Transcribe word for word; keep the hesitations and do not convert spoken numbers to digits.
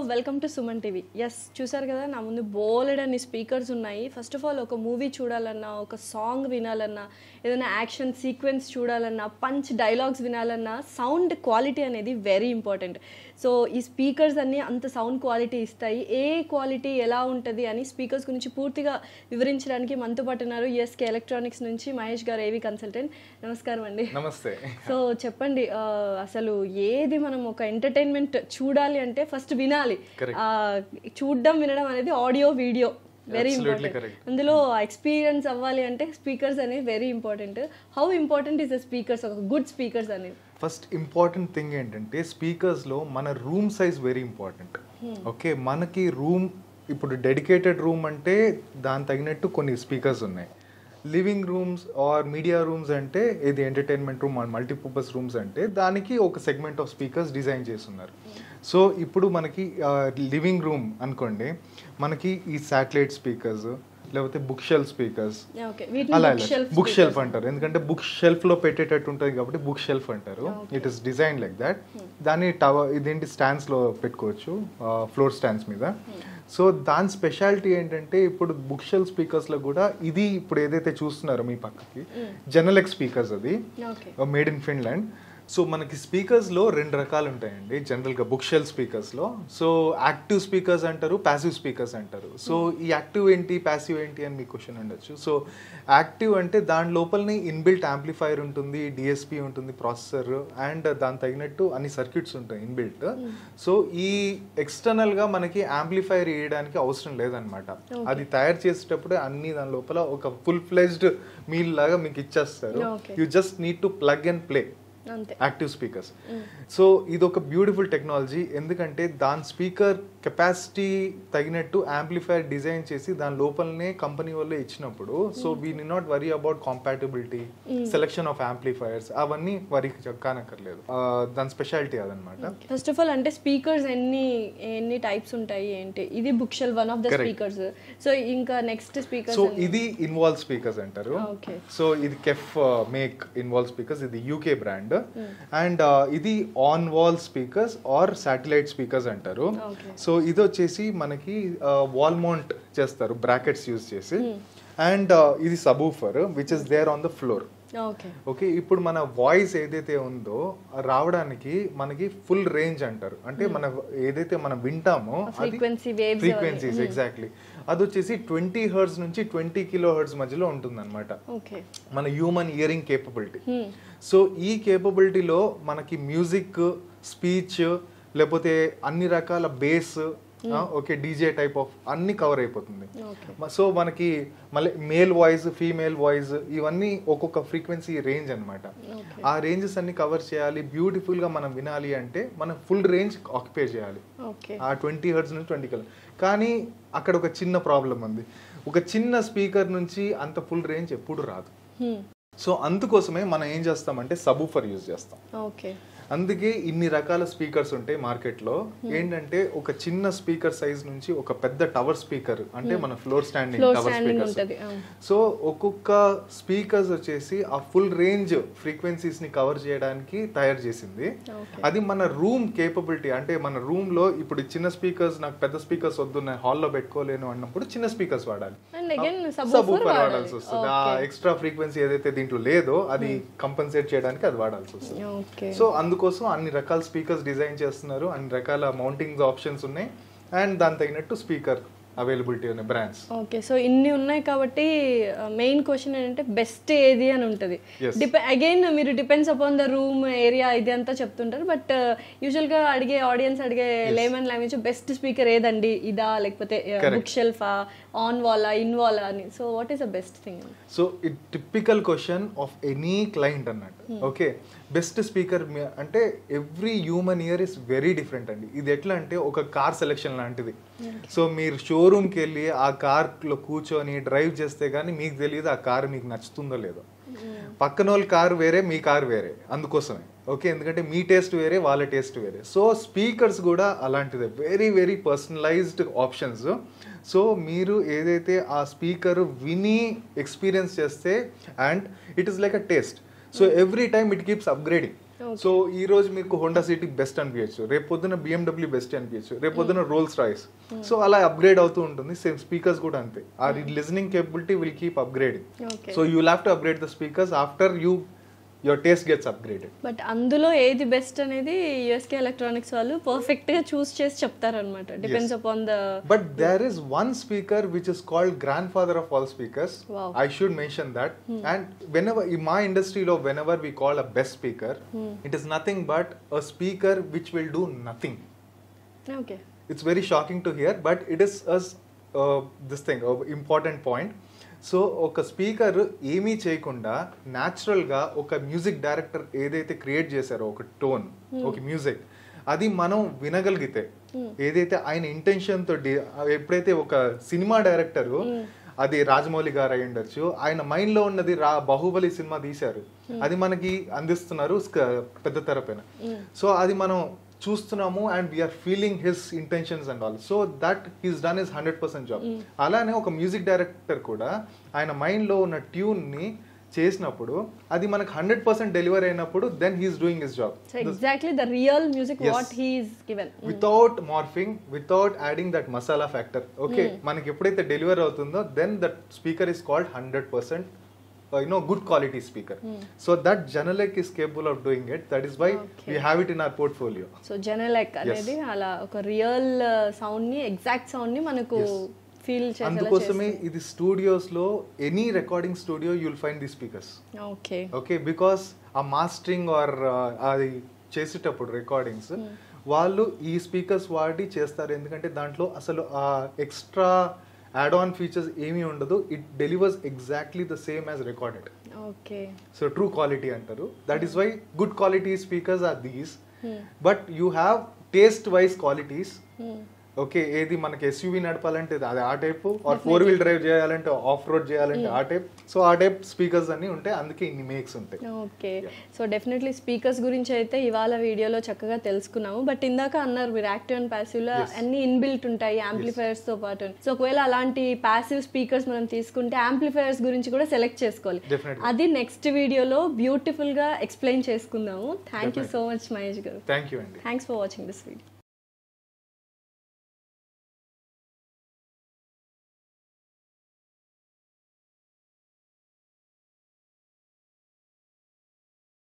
Welcome to Suman TV. Yes, చూసారు కదా నా ముందు బోలెడన్ని స్పీకర్స్ ఉన్నాయి. ఫస్ట్ ఆఫ్ ఆల్ ఒక మూవీ చూడాలన్నా, ఒక సాంగ్ వినాలన్నా, ఏదైనా యాక్షన్ సీక్వెన్స్ చూడాలన్నా, పంచ్ డైలాగ్స్ వినాలన్నా సౌండ్ క్వాలిటీ అనేది వెరీ ఇంపార్టెంట్. సో ఈ స్పీకర్స్ అన్నీ అంత సౌండ్ క్వాలిటీ ఇస్తాయి. ఏ క్వాలిటీ ఎలా ఉంటుంది అని స్పీకర్స్ గురించి పూర్తిగా వివరించడానికి మనతో పాటు ఉన్నారు యూఎస్కే ఎలక్ట్రానిక్స్ నుంచి మహేష్ గారు, ఏవి కన్సల్టెంట్. నమస్కారం అండి. నమస్తే. సో చెప్పండి, అసలు ఏది మనం ఒక ఎంటర్టైన్మెంట్ చూడాలి అంటే ఫస్ట్ వినాలి. చూడడం వినడం అనేది ఆడియో వీడియో వెరీ ఇంపార్టెంట్. అందులో ఎక్స్పీరియన్స్ అవ్వాలి అంటే స్పీకర్స్ అనేవి very important. How important is the speakers, ఒక గుడ్ స్పీకర్స్ అనేది? ఫస్ట్ ఇంపార్టెంట్ థింగ్ ఏంటంటే స్పీకర్స్లో మన room size very important. Okay, మనకి రూమ్ ఇప్పుడు డెడికేటెడ్ రూమ్ అంటే దాని తగినట్టు కొన్ని స్పీకర్స్ ఉన్నాయి. Living rooms or media rooms అంటే ఇది entertainment room and multipurpose rooms అంటే దానికి ఒక సెగ్మెంట్ ఆఫ్ స్పీకర్స్ డిజైన్ చేస్తున్నారు. సో ఇప్పుడు మనకి లివింగ్ రూమ్ అనుకోండి, మనకి ఈ శాటిలైట్ స్పీకర్స్ లేకపోతే బుక్ షెల్ఫ్ స్పీకర్స్, అలా బుక్ షెల్ఫ్ అంటారు. ఎందుకంటే బుక్ షెల్ఫ్ లో పెట్టేటట్టు ఉంటుంది కాబట్టి బుక్ షెల్ఫ్ అంటారు. It is design like that. దాన్ని టవర్ ఇదేంటి స్టాండ్స్ లో పెట్టుకోవచ్చు, ఫ్లోర్ స్టాండ్స్ మీద. సో దాని స్పెషాలిటీ ఏంటంటే ఇప్పుడు బుక్ షెల్ఫ్ స్పీకర్స్ లో కూడా ఇది ఇప్పుడు ఏదైతే చూస్తున్నారో మీ పక్కకి జెనెలెక్ స్పీకర్స్, అది మేడ్ ఇన్ ఫిన్లాండ్. సో మనకి స్పీకర్స్లో రెండు రకాలు ఉంటాయండి జనరల్గా బుక్ షెల్ఫ్ స్పీకర్స్లో. సో యాక్టివ్ స్పీకర్స్ అంటారు, ప్యాసివ్ స్పీకర్స్ అంటారు. సో ఈ యాక్టివ్ ఏంటి, ప్యాసివ్ ఏంటి అని మీ క్వశ్చన్ ఉండొచ్చు. సో యాక్టివ్ అంటే దాని లోపలనే ఇన్బిల్ట్ యాంప్లిఫైర్ ఉంటుంది, డిఎస్పి ఉంటుంది, ప్రాసెసర్, అండ్ దాని తగినట్టు అన్ని సర్క్యూట్స్ ఉంటాయి ఇన్బిల్ట్. సో ఈ ఎక్స్టర్నల్గా మనకి యాంప్లిఫైర్ వేయడానికి అవసరం లేదనమాట. అది తయారు చేసేటప్పుడే అన్ని దాని లోపల ఒక ఫుల్ ఫ్లెజ్డ్ మీల్ లాగా మీకు ఇచ్చేస్తారు. You just need to plug and play active speakers. So ఇది ఒక బ్యూటిఫుల్ టెక్నాలజీ. ఎందుకంటే దాని స్పీకర్ కెపాసిటీ తగినట్టు యాంప్లిఫైర్ డిజైన్ చేసి దాని లోపలనే కంపెనీ వాళ్ళే ఇచ్చినప్పుడు, so we need not worry about compatibility, selection of amplifiers, అవన్నీ వరీ కానక్కర్లేదు. దాని స్పెషాలిటీ అదనమాట. ఫస్ట్ ఆఫ్ ఆల్ అంటే స్పీకర్స్ ఎన్ని ఎన్ని టైప్స్ ఉంటాయి ఏంటి? ఇది book shelf one of the speakers. So ఇంకా నెక్స్ట్ స్పీకర్స్, సో ఇది ఇన్వాల్వ్ స్పీకర్స్ అంటారు. సో ఇది కెఫ్ మేక్ ఇన్వాల్వ్ స్పీకర్స్, ఇది యూకే బ్రాండ్. అండ్ ఇది on wall speakers or satellite speakers అంటారు. సో ఇది వచ్చేసి మనకి వాల్ మౌంట్ చేస్తారు బ్రాకెట్స్ యూజ్ చేసి. అండ్ ఇది subwoofer which is there on the floor. Okay, ఇప్పుడు మన వాయిస్ ఏదైతే ఉందో రావడానికి మనకి ఫుల్ రేంజ్ అంటారు. అంటే మన ఏదైతే మనం వింటామో ఫ్రీక్వెన్సీస్ ఎగ్జాక్ట్లీ అది వచ్చేసి ట్వంటీ హెర్ట్జ్ నుంచి ట్వంటీ కిలో హెర్ట్జ్ మధ్యలో ఉంటుంది అనమాట మన హ్యూమన్ ఇయరింగ్ కేపబిలిటీ. సో ఈ కేపబిలిటీలో మనకి మ్యూజిక్, స్పీచ్, లేకపోతే అన్ని రకాల bass, okay DJ type of అన్ని కవర్ అయిపోతుంది. సో మనకి మళ్ళీ మేల్ వాయిస్, ఫీమేల్ వాయిస్, ఇవన్నీ ఒక్కొక్క ఫ్రీక్వెన్సీ రేంజ్ అనమాట. ఆ రేంజెస్ అన్ని కవర్ చేయాలి, బ్యూటిఫుల్ గా మనం వినాలి అంటే మనం ఫుల్ రేంజ్ ఆక్యుపై చేయాలి ఆ ట్వంటీ హెర్ట్జ్ నుంచి ట్వంటీ కిలో. కానీ అక్కడ ఒక చిన్న ప్రాబ్లం ఉంది, ఒక చిన్న స్పీకర్ నుంచి అంత ఫుల్ రేంజ్ ఎప్పుడు రాదు. సో అందుకోసమే మనం ఏం చేస్తామంటే సబూఫర్ యూజ్ చేస్తాం. అందుకే ఇన్ని రకాల స్పీకర్స్ ఉంటాయి మార్కెట్లో. ఏంటంటే ఒక చిన్న స్పీకర్ సైజ్ నుంచి ఒక పెద్ద టవర్ స్పీకర్, అంటే మన floor standing tower speakers. So ఒక్కొక్క స్పీకర్స్ వచ్చేసి ఆ ఫుల్ రేంజ్ ఫ్రీక్వెన్సీస్ ని కవర్ చేయడానికి తయారు చేసింది. అది మన రూమ్ కేపబిలిటీ. అంటే మన రూమ్ లో ఇప్పుడు చిన్న స్పీకర్స్, నాకు పెద్ద స్పీకర్స్ వద్దు, నేను హాల్లో పెట్టుకోలేను అన్నప్పుడు చిన్న స్పీకర్స్ వాడాలి, సబూఫర్ వాడాల్సి వస్తుంది. ఆ ఎక్స్ట్రా ఫ్రీక్వెన్సీ ఏదైతే దీంట్లో లేదో అది కంపెన్సేట్ చేయడానికి అది వాడాల్సి వస్తుంది. సో అందుకు కోసం అన్ని రకాల స్పీకర్స్ డిజైన్ చేస్తున్నారు, అన్ని రకాల మౌంటింగ్ ఆప్షన్స్ ఉన్నాయి, అండ్ దాని తగినట్టు స్పీకర్ అవైలబిలిటీ ఉన్నాయి బ్రాండ్స్. ఓకే, సో ఇన్ని ఉన్నాయి కాబట్టి మెయిన్ క్వశ్చన్ ఏంటంటే బెస్ట్ ఏది అని ఉంటుంది. డిపెండ్ అగైన్ మీరు depends upon the room, area, ఇది అంతా చెప్తుంటారు. బట్ యూజువల్గా అడిగే ఆడియన్స్ అడిగే లేమన్ లాంగ్వేజ్ బెస్ట్ స్పీకర్ ఏదండి, ఇదా లేకపోతే బుక్ షెల్ఫా, ఆన్ వాలా, ఇన్ వాలా అని. So what is the best thing? So it typical question of any client అన్నట్టు. ఓకే, బెస్ట్ స్పీకర్ అంటే every human ear is very different అండి. ఇది ఎట్లా అంటే ఒక కార్ సెలెక్షన్ లాంటిది. సో మీరు షోరూమ్కి వెళ్ళి ఆ కార్లో కూర్చొని డ్రైవ్ చేస్తే కానీ మీకు తెలియదు ఆ కార్ మీకు నచ్చుతుందో లేదో. పక్కన వాళ్ళ కారు వేరే, మీ కారు వేరే, అందుకోసమే. ఓకే, ఎందుకంటే మీ టేస్ట్ వేరే, వాళ్ళ టేస్ట్ వేరే. సో స్పీకర్స్ కూడా అలాంటిదే, very very personalized options. So మీరు ఏదైతే ఆ స్పీకర్ విని ఎక్స్పీరియన్స్ చేస్తే, and it is like a taste. So every time it keeps upgrading. So ఈ రోజు మీకు హోండా సిటీ బెస్ట్ అనిపించచ్చు, రేపు పొద్దున బిఎండబ్ల్యూ బెస్ట్ అనిపించచ్చు, రేపు పొద్దున రోల్స్ రాయిస్. సో అలా అప్గ్రేడ్ అవుతూ ఉంటుంది. సేమ్ స్పీకర్స్ కూడా అంతే, ఆ listening capability will keep upgrading. So you will have to upgrade the speakers after you your taste gets upgraded. But అందులో ఏది బెస్ట్ అనేది యూఎస్కే ఎలక్ట్రానిక్స్ వాళ్ళు పర్ఫెక్ట్ గా చూస్ చేసి చెప్తారన్నమాట. Depends upon the but there is one speaker which is called grandfather of all speakers. I should mention that. And whenever in my industry లో whenever we call a best speaker, hmm. it is nothing but a speaker which will do nothing. Okay, it's very shocking to hear, but it is a uh, this thing uh, important point. So ఒక speaker ఏమీ చేయకుండా న్యాచురల్గా ఒక music director ఏదైతే create చేశారో ఒక tone, ఒక music, అది మనం వినగలిగితే, ఏదైతే ఆయన ఇంటెన్షన్ తోటి, ఎప్పుడైతే ఒక సినిమా డైరెక్టర్, అది రాజమౌళి గారు అయి ఉండొచ్చు, ఆయన మైండ్ లో ఉన్నది రా బాహుబలి సినిమా తీశారు, అది మనకి అందిస్తున్నారు పెద్ద తెర పైన. సో అది మనం చూస్తున్నాము and we're feeling his intentions and all. So that he's done his hundred percent job. అలానే ఒక మ్యూజిక్ డైరెక్టర్ కూడా ఆయన మైండ్ లో ఉన్న ట్యూన్ ని చేసినప్పుడు అది మనకు హండ్రెడ్ పర్సెంట్ డెలివర్ అయినప్పుడు then he's doing his job. Exactly the real music what he is given without morphing, without adding that masala factor. Okay, మనకి ఎప్పుడైతే డెలివర్ అవుతుందో then that speaker is called hundred percent Uh, you know, good quality speaker. Mm. So that Genelec is capable of doing it. That is why okay. we have it in our portfolio. So Genelec అనేది అలా ఒక real sound ని, exact sound ని మనకు feel చేసేలా. అందుకోసమే ఇది studios లో any recording studio you will find the speakers. Okay okay, because ఆ మాస్టరింగ్ ఆర్ అది చేసేటప్పుడు రికార్డింగ్స్ వాళ్ళు ఈ స్పీకర్స్ వాడి చేస్తారు. ఎందుకంటే దాంట్లో అసలు ఆ ఎక్స్ట్రా యాడ్ ఆన్ ఫీచర్స్ ఏమీ ఉండదు. It delivers exactly the same as recorded. Okay, so true quality అంటారు. That is why good quality speakers are these. But you have taste wise qualities. Okay, ఏది మనకి ఎస్యూవీ నడపాలంటే అది ఆ type, or four wheel drive చేయాలంటే, off road చేయాలంటే ఆ type. So ఆ టైప్ స్పీకర్స్ అన్ని ఉంటాయి, అందుకే ఇన్ని మేక్స్ ఉంటాయి. ఓకే, సో డెఫినెట్లీ స్పీకర్స్ గురించి అయితే ఇవాళ వీడియోలో చక్కగా తెలుసుకున్నాము. బట్ ఇందాక అన్నారు మీరు యాక్టివ్ అండ్ ప్యాసివ్ లో అన్ని ఇన్బిల్ట్ ఉంటాయి యాంప్లిఫైర్స్ తో పాటు. సో ఒకవేళ అలాంటి ప్యాసివ్ స్పీకర్స్ మనం తీసుకుంటే యాంప్లిఫైర్స్ గురించి కూడా సెలెక్ట్ చేసుకోవాలి. అది నెక్స్ట్ వీడియోలో బ్యూటిఫుల్ గా ఎక్స్ప్లెయిన్ చేసుకుందాము. Thank you so much Mahesh గారు. థ్యాంక్ యూ అండి. Thanks for watching this video.